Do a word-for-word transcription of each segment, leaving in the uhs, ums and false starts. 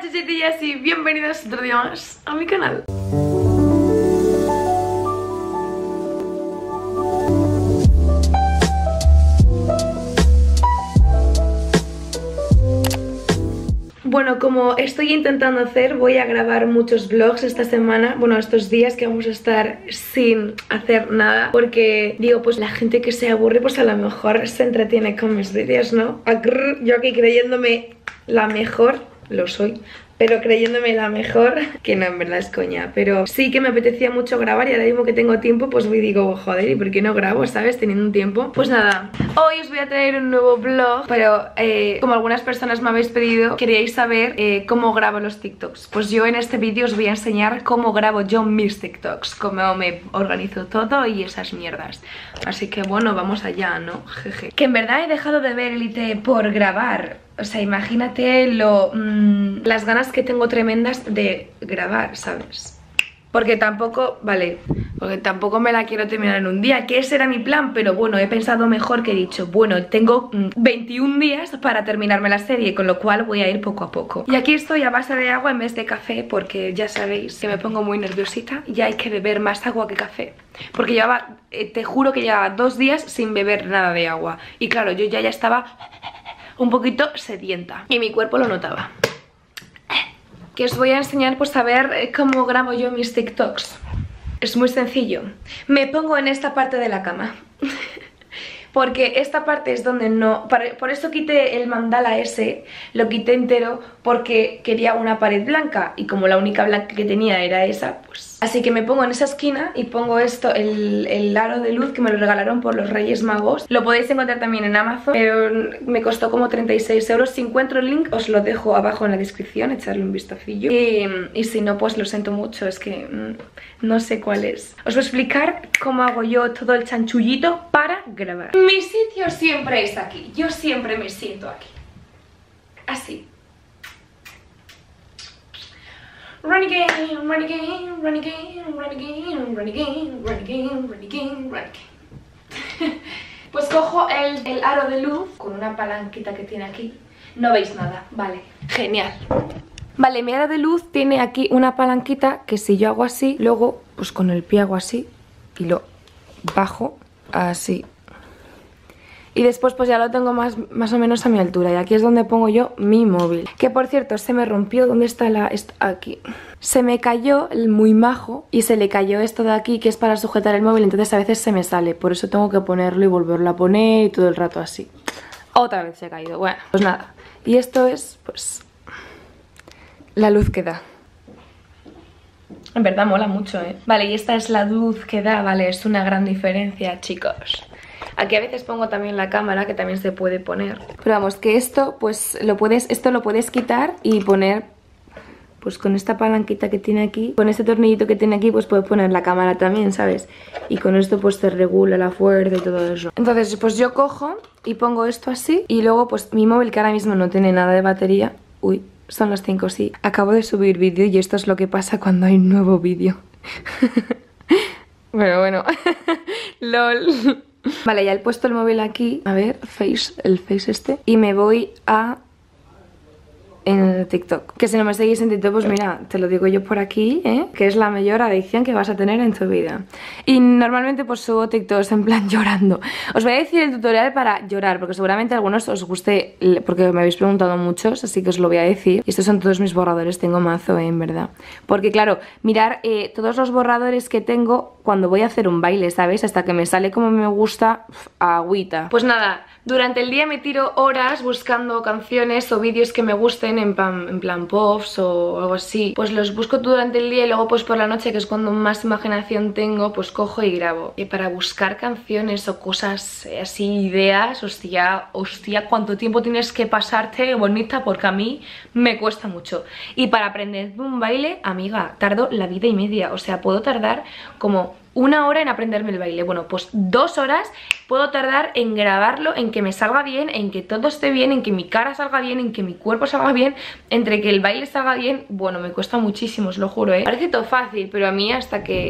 chuchetillas y bienvenidos otro día más a mi canal. Bueno, como estoy intentando hacer, voy a grabar muchos vlogs esta semana. Bueno, estos días que vamos a estar sin hacer nada, porque digo, pues la gente que se aburre, pues a lo mejor se entretiene con mis vídeos, ¿no? Yo aquí creyéndome la mejor, lo soy, pero creyéndome la mejor, que no, en verdad es coña. Pero sí que me apetecía mucho grabar y ahora mismo que tengo tiempo, pues voy y digo, joder, ¿y por qué no grabo, sabes? Teniendo un tiempo. Pues nada, hoy os voy a traer un nuevo vlog, pero eh, como algunas personas me habéis pedido, queríais saber eh, cómo grabo los TikToks. Pues yo en este vídeo os voy a enseñar cómo grabo yo mis TikToks, cómo me organizo todo y esas mierdas. Así que bueno, vamos allá, ¿no? Jeje. Que en verdad he dejado de ver Elite por grabar. O sea, imagínate lo, mmm, las ganas que tengo tremendas de grabar, ¿sabes? Porque tampoco, vale, porque tampoco me la quiero terminar en un día, que ese era mi plan, pero bueno, he pensado mejor que he dicho, bueno, tengo mmm, veintiún días para terminarme la serie, con lo cual voy a ir poco a poco. Y aquí estoy a base de agua en vez de café, porque ya sabéis que me pongo muy nerviosita y hay que beber más agua que café. Porque llevaba, eh, te juro que llevaba dos días sin beber nada de agua. Y claro, yo ya, ya estaba un poquito sedienta y mi cuerpo lo notaba. Que os voy a enseñar pues a ver cómo grabo yo mis TikToks. Es muy sencillo. Me pongo en esta parte de la cama porque esta parte es donde no... Por eso quité el mandala ese, lo quité entero porque quería una pared blanca y como la única blanca que tenía era esa, pues... Así que me pongo en esa esquina y pongo esto, el, el aro de luz que me lo regalaron por los Reyes Magos. Lo podéis encontrar también en Amazon, pero me costó como treinta y seis euros. Si encuentro el link os lo dejo abajo en la descripción, echarle un vistacillo. Y, y si no, pues lo siento mucho, es que mmm, no sé cuál es. Os voy a explicar cómo hago yo todo el chanchullito para grabar. Mi sitio siempre es aquí, yo siempre me siento aquí. Así. Run again, run again, run again, run again, run again, run again, run again, run again. Pues cojo el, el aro de luz con una palanquita que tiene aquí. No veis nada, vale, genial. Vale, mi aro de luz tiene aquí una palanquita que si yo hago así, luego pues con el pie hago así y lo bajo así. Y después pues ya lo tengo más, más o menos a mi altura. Y aquí es donde pongo yo mi móvil. Que por cierto, se me rompió. ¿Dónde está la...? Aquí. Se me cayó el muy majo y se le cayó esto de aquí que es para sujetar el móvil. Entonces a veces se me sale. Por eso tengo que ponerlo y volverlo a poner y todo el rato así. Otra vez se ha caído. Bueno, pues nada. Y esto es, pues, la luz que da. En verdad mola mucho, ¿eh? Vale, y esta es la luz que da, vale, es una gran diferencia, chicos. Aquí a veces pongo también la cámara, que también se puede poner. Pero vamos, que esto, pues, lo puedes, esto lo puedes quitar y poner, pues, con esta palanquita que tiene aquí, con este tornillito que tiene aquí, pues puedes poner la cámara también, ¿sabes? Y con esto, pues, te regula la fuerza y todo eso. Entonces, pues yo cojo y pongo esto así y luego, pues, mi móvil, que ahora mismo no tiene nada de batería. Uy, son las cinco, sí. Acabo de subir vídeo y esto es lo que pasa cuando hay un nuevo vídeo. Pero bueno, lol. Vale, ya he puesto el móvil aquí. A ver, face, el face este. Y me voy a... en TikTok. Que si no me seguís en TikTok, pues mira, te lo digo yo por aquí, ¿eh? Que es la mayor adicción que vas a tener en tu vida. Y normalmente pues subo TikToks en plan llorando. Os voy a decir el tutorial para llorar, porque seguramente a algunos os guste, porque me habéis preguntado muchos, así que os lo voy a decir. Y estos son todos mis borradores, tengo mazo, ¿eh? En verdad. Porque claro, mirar eh, todos los borradores que tengo cuando voy a hacer un baile, ¿sabéis? Hasta que me sale como me gusta, pf, agüita. Pues nada, durante el día me tiro horas buscando canciones o vídeos que me gusten en plan, en plan pops o algo así. Pues los busco durante el día y luego pues por la noche, que es cuando más imaginación tengo, pues cojo y grabo. Y para buscar canciones o cosas así, ideas, hostia, hostia, cuánto tiempo tienes que pasarte, bonita, porque a mí me cuesta mucho. Y para aprender un baile, amiga, tardo la vida y media. O sea, puedo tardar como una hora en aprenderme el baile. Bueno, pues dos horas puedo tardar en grabarlo, en que me salga bien, en que todo esté bien, en que mi cara salga bien, en que mi cuerpo salga bien, entre que el baile salga bien. Bueno, me cuesta muchísimo, os lo juro, ¿eh? Parece todo fácil, pero a mí hasta que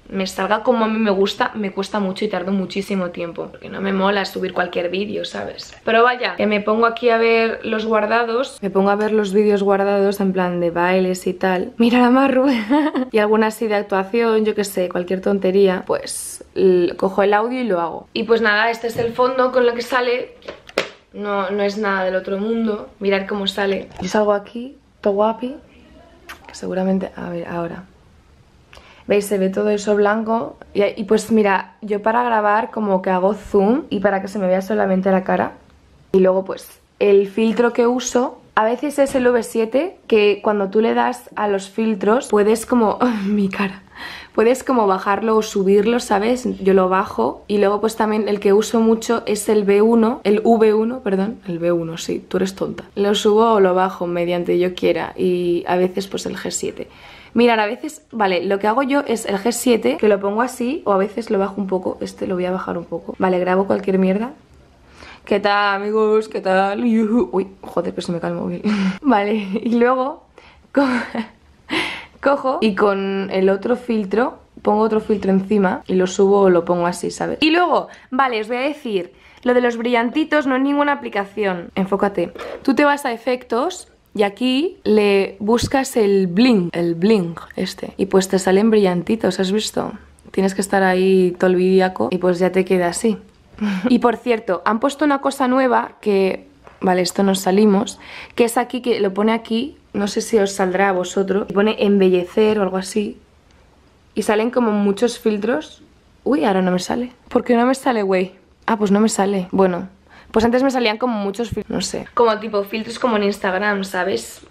me salga como a mí me gusta, me cuesta mucho y tardo muchísimo tiempo, porque no me mola subir cualquier vídeo, ¿sabes? Pero vaya, que me pongo aquí a ver los guardados, me pongo a ver los vídeos guardados en plan de bailes y tal. Mira la Marru. Y alguna así de actuación, yo que sé, cualquier tontería, pues cojo el audio y lo hago. Y pues nada, este es el fondo con lo que sale. No, no es nada del otro mundo. Mirad cómo sale. Yo salgo aquí, todo guapi, que seguramente, a ver, ahora ¿veis? Se ve todo eso blanco y, y pues mira, yo para grabar como que hago zoom y para que se me vea solamente la cara. Y luego pues el filtro que uso a veces es el V siete, que cuando tú le das a los filtros puedes como... Oh, mi cara. Puedes como bajarlo o subirlo, ¿sabes? Yo lo bajo. Y luego pues también el que uso mucho es el V uno, el V uno, perdón. El V uno, sí, tú eres tonta. Lo subo o lo bajo mediante yo quiera. Y a veces pues el G siete. Mirad, a veces, vale, lo que hago yo es el G siete, que lo pongo así, o a veces lo bajo un poco. Este lo voy a bajar un poco. Vale, grabo cualquier mierda. ¿Qué tal, amigos? ¿Qué tal? Uy, joder, pero se me cae el móvil. Vale, y luego co cojo y con el otro filtro pongo otro filtro encima y lo subo o lo pongo así, ¿sabes? Y luego, vale, os voy a decir, lo de los brillantitos no es ninguna aplicación. Enfócate. Tú te vas a efectos y aquí le buscas el bling, el bling este, y pues te salen brillantitos, ¿has visto? Tienes que estar ahí todo el vidiaco y pues ya te queda así. Y por cierto, han puesto una cosa nueva que... Vale, esto nos salimos. Que es aquí, que lo pone aquí. No sé si os saldrá a vosotros. Pone embellecer o algo así. Y salen como muchos filtros. Uy, ahora no me sale. ¿Por qué no me sale, güey? Ah, pues no me sale. Bueno, pues antes me salían como muchos filtros. No sé. Como tipo filtros como en Instagram, ¿sabes?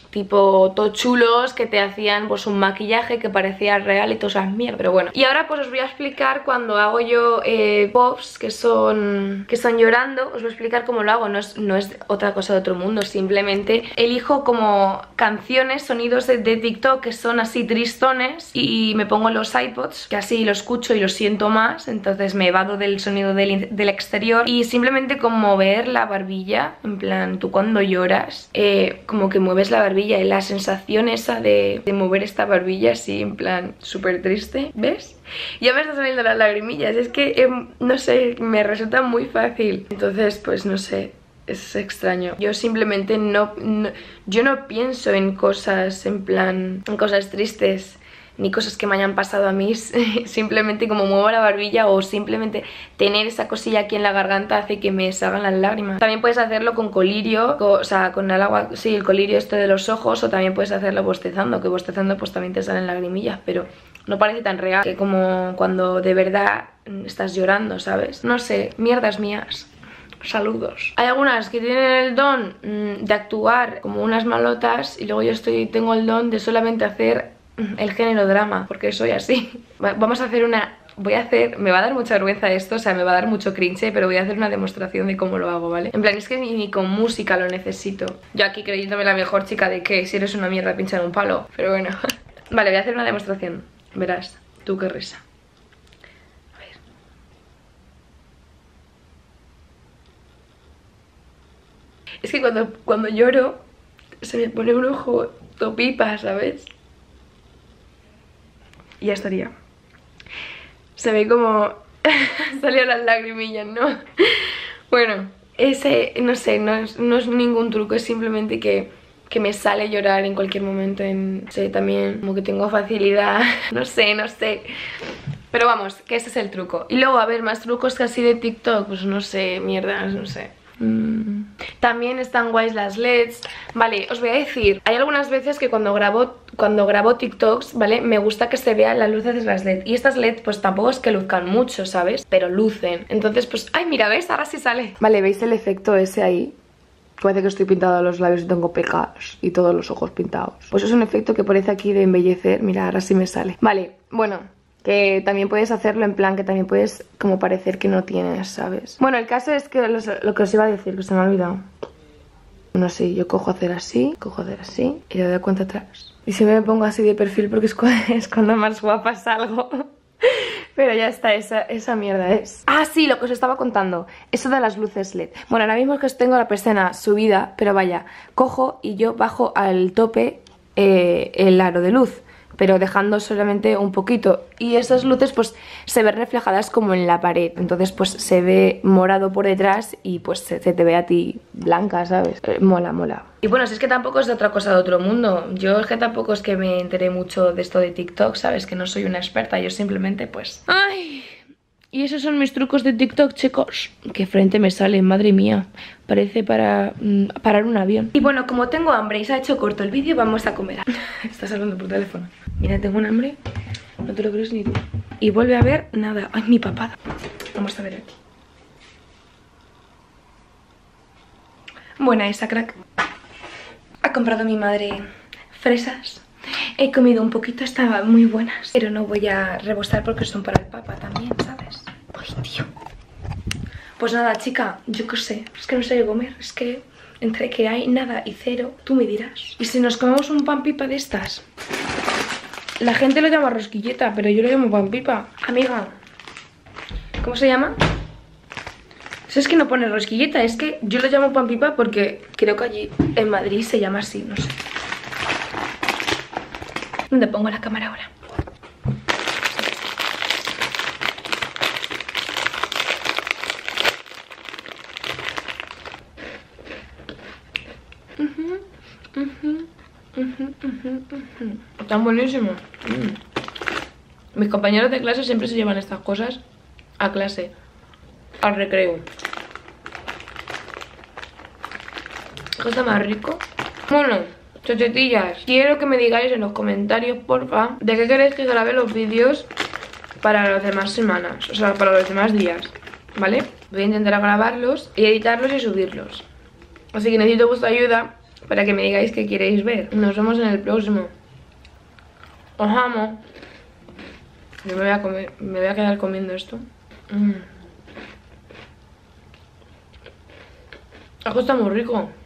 Tipo todo chulos que te hacían pues un maquillaje que parecía real y todas esas mierdas, pero bueno. Y ahora pues os voy a explicar cuando hago yo eh, pops que son que son llorando. Os voy a explicar cómo lo hago, no es, no es otra cosa de otro mundo. Simplemente elijo como canciones, sonidos de, de TikTok que son así tristones y me pongo los iPods, que así lo escucho y lo siento más. Entonces me evado del sonido del, del exterior y simplemente con mover la barbilla, en plan tú cuando lloras eh, como que mueves la barbilla y la sensación esa de, de mover esta barbilla así en plan súper triste, ¿ves? Ya me están saliendo las lagrimillas, es que eh, no sé, me resulta muy fácil. Entonces pues no sé, es extraño. Yo simplemente no, no yo no pienso en cosas en plan, en cosas tristes ni cosas que me hayan pasado a mí. Simplemente como muevo la barbilla o simplemente tener esa cosilla aquí en la garganta hace que me salgan las lágrimas. También puedes hacerlo con colirio, con, o sea, con el agua, sí, el colirio este de los ojos, o también puedes hacerlo bostezando, que bostezando pues también te salen lagrimillas, pero no parece tan real que como cuando de verdad estás llorando, ¿sabes? No sé, mierdas mías. Saludos. Hay algunas que tienen el don mmm, de actuar como unas malotas y luego yo estoy tengo el don de solamente hacer el género drama, porque soy así. Vamos a hacer una... Voy a hacer... Me va a dar mucha vergüenza esto, o sea, me va a dar mucho cringe, pero voy a hacer una demostración de cómo lo hago, ¿vale? En plan, es que ni, ni con música lo necesito. Yo aquí creyéndome la mejor chica de que si eres una mierda pincha en un palo, pero bueno. Vale, voy a hacer una demostración. Verás, tú qué risa. A ver. Es que cuando, cuando lloro se me pone un ojo topipa, ¿sabes? Y ya estaría. Se ve como salían las lagrimillas, ¿no? Bueno, ese, no sé, no es, no es ningún truco, es simplemente que, que me sale llorar en cualquier momento. En, no sé, también como que tengo facilidad, no sé, no sé. Pero vamos, que ese es el truco. Y luego, a ver, más trucos que así de TikTok, pues no sé, mierdas, no sé. Mm. También están guays las L E Ds. Vale, os voy a decir, hay algunas veces que cuando grabo cuando grabo TikToks, ¿vale? Me gusta que se vean las luces de las L E D. Y estas L E D pues tampoco es que luzcan mucho, ¿sabes? Pero lucen. Entonces pues, ay, mira, ¿ves? Ahora sí sale. Vale, ¿veis el efecto ese ahí? Parece que estoy pintada los labios y tengo pecas y todos los ojos pintados. Pues es un efecto que parece aquí de embellecer. Mira, ahora sí me sale. Vale, bueno, que también puedes hacerlo en plan que también puedes como parecer que no tienes, ¿sabes? Bueno, el caso es que los, lo que os iba a decir, que se me ha olvidado. No sé, yo cojo hacer así, cojo hacer así y le doy cuenta atrás. Y siempre me pongo así de perfil porque es cuando, es cuando más guapa salgo. Pero ya está, esa, esa mierda es. Ah, sí, lo que os estaba contando. Eso de las luces L E D. Bueno, ahora mismo es que os tengo la persiana subida, pero vaya, cojo y yo bajo al tope eh, el aro de luz. pero dejando solamente un poquito. Y esas luces pues se ven reflejadas como en la pared, entonces pues se ve morado por detrás y pues se, se te ve a ti blanca, ¿sabes? Eh, mola, mola. Y bueno, si es que tampoco es de otra cosa de otro mundo. Yo es que tampoco es que me enteré mucho de esto de TikTok, ¿sabes? Que no soy una experta, yo simplemente pues... ¡Ay! Y esos son mis trucos de TikTok, chicos. Qué frente me sale, madre mía. Parece para mm, parar un avión. Y bueno, como tengo hambre y se ha hecho corto el vídeo, vamos a comer. Estás hablando por teléfono. Mira, tengo un hambre. No te lo crees ni tú. Y vuelve a ver nada. Ay, mi papada. Vamos a ver aquí. Buena esa, crack. Ha comprado mi madre fresas. He comido un poquito, estaban muy buenas, pero no voy a rebosar porque son para el papa también, ¿sabes? Ay, tío. Pues nada, chica, yo qué sé, es que no sé qué comer, es que entre que hay nada y cero, tú me dirás. ¿Y si nos comemos un pan pipa de estas? La gente lo llama rosquilleta, pero yo lo llamo pan pipa. Amiga, ¿cómo se llama? Eso es que no pone rosquilleta, es que yo lo llamo pan pipa porque creo que allí en Madrid se llama así, no sé. ¿Dónde pongo la cámara ahora? Uh-huh, uh-huh, uh-huh, uh-huh, uh-huh. Están buenísimos. Mm. Mis compañeros de clase siempre se llevan estas cosas a clase, al recreo. ¿Qué está más rico? Bueno, chochetillas, quiero que me digáis en los comentarios, porfa, de qué queréis que grabe los vídeos para las demás semanas, o sea, para los demás días, ¿vale? Voy a intentar grabarlos y editarlos y subirlos. Así que necesito vuestra ayuda para que me digáis qué queréis ver. Nos vemos en el próximo. Os amo. Yo me voy a comer, me voy a quedar comiendo esto. Mm. Esto está muy rico.